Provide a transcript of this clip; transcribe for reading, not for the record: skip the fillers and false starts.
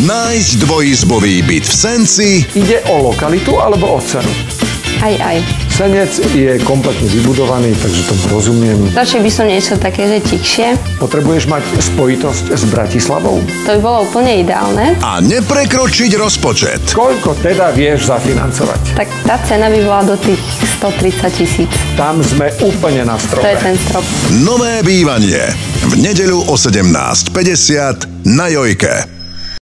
Nájsť dvojizbový byt v Senci. Ide o lokalitu alebo o cenu? Aj. Senec je kompletne vybudovaný, takže tomu rozumiem. Radšej by som niečo také, že tikšie. Potrebuješ mať spojitosť s Bratislavou? To by bolo úplne ideálne. A neprekročiť rozpočet. Koľko teda vieš zafinancovať? Tak tá cena by bola do tých 130 000. Tam sme úplne na strope. To je ten strop. Nové bývanie. V nedeľu o 17:50 na Jojke.